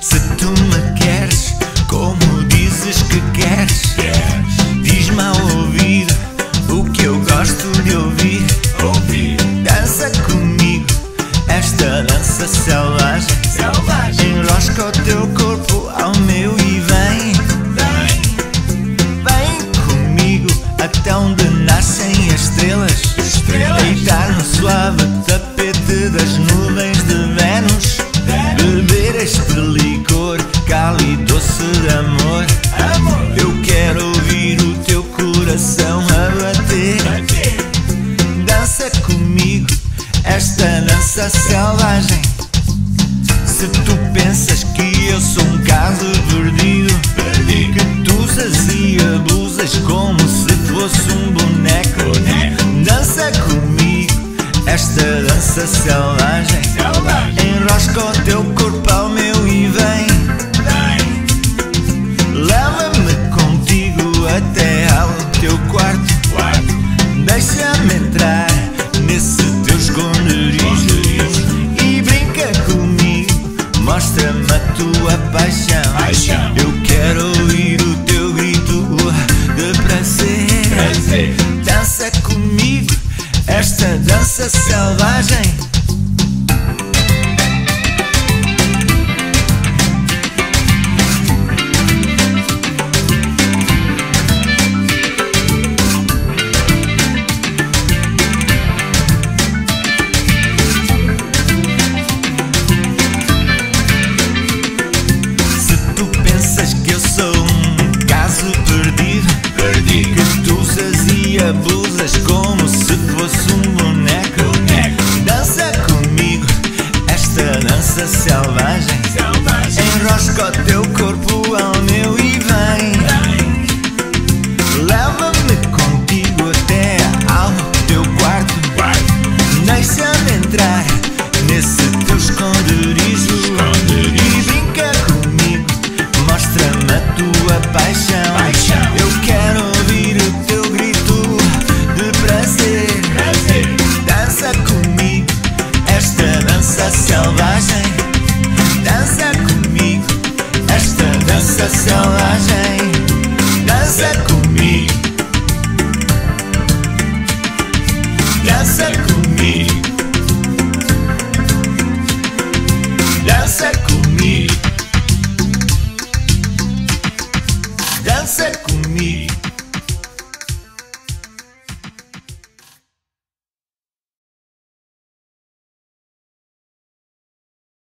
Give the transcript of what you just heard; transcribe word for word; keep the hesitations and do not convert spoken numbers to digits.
Se tu me queres como dizes que queres, diz-me ao ouvido o que eu gosto de ouvir. Dança comigo esta dança selvagem, enrosca o teu corpo ao meu e vem. Vem comigo até onde nascem as estrelas, deitar no suave tapete das nuvens de Vênus, beber este licor cálido, doce de amor. Eu quero ouvir o teu coração a bater. Dança comigo esta dança selvagem. Se tu pensas que eu sou um caso perdido, que tu usas e abusas como se fosse um boneco, dança comigo esta dança selvagem, enrosca o teu corpo ao meu e vem. Leva-me contigo até ao teu quarto, deixa-me entrar nesse teu esconderijo e brinca comigo, mostra-me a tua paixão. Eu quero ouvir o teu grito de prazer. Dança comigo esta dança selvagem. Abusas como se fosse um boneco, dança comigo esta dança selvagem, enrosca o teu corpo ao meu e vem. Leva-me contigo até ao teu quarto, deixa-me entrar nesse teu esconderijo e brinca comigo, mostra-me a tua paixão. Eu quero ouvir o teu grito de prazer. Dança comigo esta dança selvagem. Dança comigo esta dança selvagem. Dança comigo.